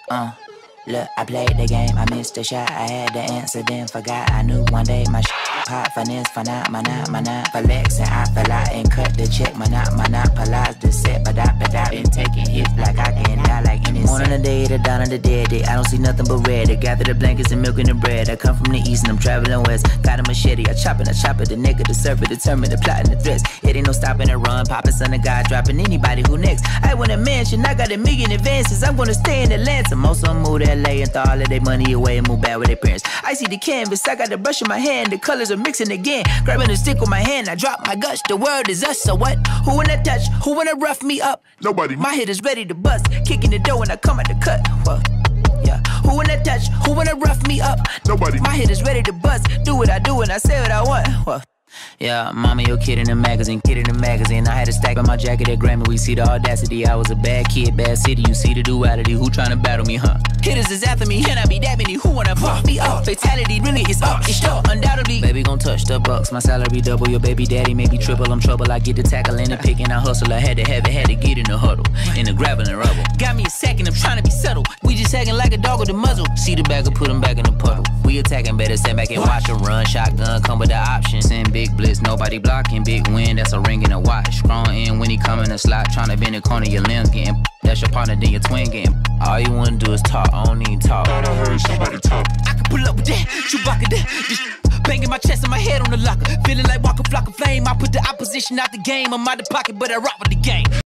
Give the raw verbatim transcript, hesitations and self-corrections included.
Uh, look, I played the game, I missed the shot. I had the answer, then forgot. I knew one day my shit hot. Finesse, for not, my not, my not. For Lex and I fell out and cut the check. My not, my not, polize the set. But I, but I been taking hits like I can die like any Born on the day, the dawn of the dead day. I don't see nothing but red. I gather the blankets and milk and the bread. I come from the east and I'm traveling west. Got a machete, I chop it, I chop it. The neck of the serpent, determined the plot and the threats. It ain't no stopping the run, popping son of God, dropping anybody who next. I want a mansion, I got a million advances. I'm gonna stay in Atlanta. Most of them move to L A and throw all of their money away and move back with their parents. I see the canvas, I got the brush in my hand. The colors are mixing again. Grabbing the stick with my hand, I drop my guts. The world is us, so what? Who wanna touch? Who wanna rough me up? Nobody. My hit is ready to bust. Kicking the door when I come at the cut. What? Yeah. Who wanna touch? Who wanna rough me up? Nobody. My hit is ready to bust. Do what I do and I say what I want. What? Yeah, mama, your kid in the magazine, kid in the magazine. I had a stack on my jacket at Grammy. We see the audacity. I was a bad kid, bad city. You see the duality. Who tryna battle me, huh? Hitters is after me, can I be that many? Who wanna pop me up? Fatality really is up, it's sure, undoubtedly. Baby gon' touch the bucks. My salary double, your baby daddy maybe triple. I'm trouble. I get the tackle and the pick and I hustle. I had to have it, had to get in the huddle, in the gravel and rubble. Got me a second, I'm trying to be subtle. We just hacking like a dog with a muzzle. See the bagger, put him back in the puddle. We attacking, better stand back and watch him run. Shotgun come with the option. Send big blitz, nobody blocking. Big win, that's a ring and a watch. Strong in when he come in a slot, tryna bend the corner, your limbs getting. That's your partner, then your twin getting. All you wanna do is talk, I don't even talk. Thought I heard somebody talk. I can pull up with that, Chewbacca that. Just banging my chest and my head on the locker. Feeling like walking flock of flame. I put the opposition out the game. I'm out the pocket, but I rock with the game.